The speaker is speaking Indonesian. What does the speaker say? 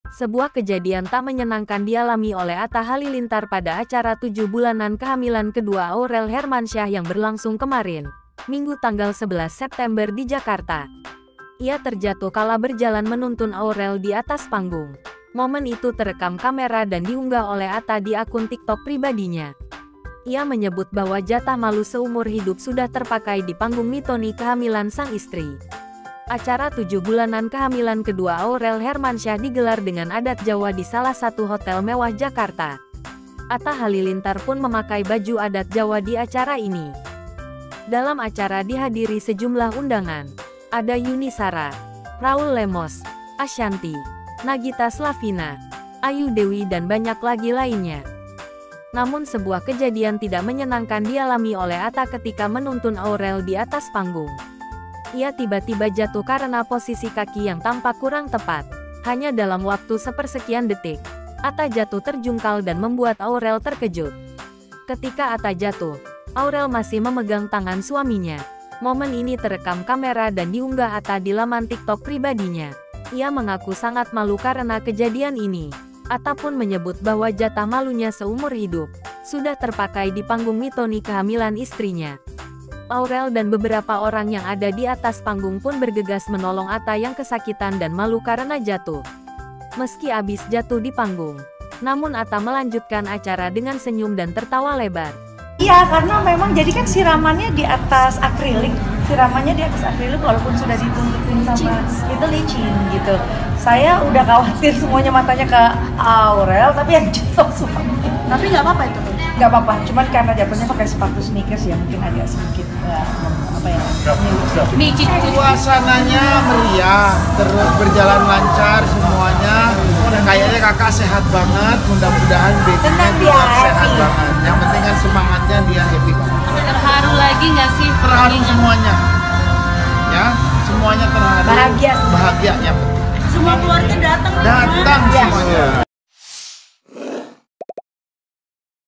Sebuah kejadian tak menyenangkan dialami oleh Atta Halilintar pada acara 7 bulanan kehamilan kedua Aurel Hermansyah yang berlangsung kemarin, Minggu tanggal 11 September di Jakarta. Ia terjatuh kala berjalan menuntun Aurel di atas panggung. Momen itu terekam kamera dan diunggah oleh Atta di akun TikTok pribadinya. Ia menyebut bahwa jatah malu seumur hidup sudah terpakai di panggung mitoni kehamilan sang istri. Acara 7 bulanan kehamilan kedua Aurel Hermansyah digelar dengan adat Jawa di salah satu hotel mewah Jakarta. Atta Halilintar pun memakai baju adat Jawa di acara ini. Dalam acara dihadiri sejumlah undangan. Ada Yuni Shara, Raul Lemos, Ashanty, Nagita Slavina, Ayu Dewi dan banyak lagi lainnya. Namun sebuah kejadian tidak menyenangkan dialami oleh Atta ketika menuntun Aurel di atas panggung. Ia tiba-tiba jatuh karena posisi kaki yang tampak kurang tepat. Hanya dalam waktu sepersekian detik, Atta jatuh terjungkal dan membuat Aurel terkejut. Ketika Atta jatuh, Aurel masih memegang tangan suaminya. Momen ini terekam kamera dan diunggah Atta di laman TikTok pribadinya. Ia mengaku sangat malu karena kejadian ini. Atta pun menyebut bahwa jatah malunya seumur hidup sudah terpakai di panggung mitoni kehamilan istrinya. Aurel dan beberapa orang yang ada di atas panggung pun bergegas menolong Atta yang kesakitan dan malu karena jatuh. Meski habis jatuh di panggung, namun Atta melanjutkan acara dengan senyum dan tertawa lebar. Iya, karena memang jadi kan siramannya di atas akrilik, walaupun sudah ditutupin sama itu licin gitu. Saya udah khawatir semuanya matanya ke Aurel, tapi yang jatuh suami. Tapi nggak apa-apa itu tuh? Nggak apa-apa, cuman karena jatuhnya pakai sepatu sneakers ya mungkin agak sedikit Suasananya meriah, terus berjalan lancar semuanya. Kayaknya kakak sehat banget, mudah-mudahan babynya juga sehat banget. Yang penting kan semangatnya dia happy banget. Terharu lagi nggak sih? Terharu semuanya, ya semuanya terharu. Bahagia ya. Semua keluarga datang Semuanya.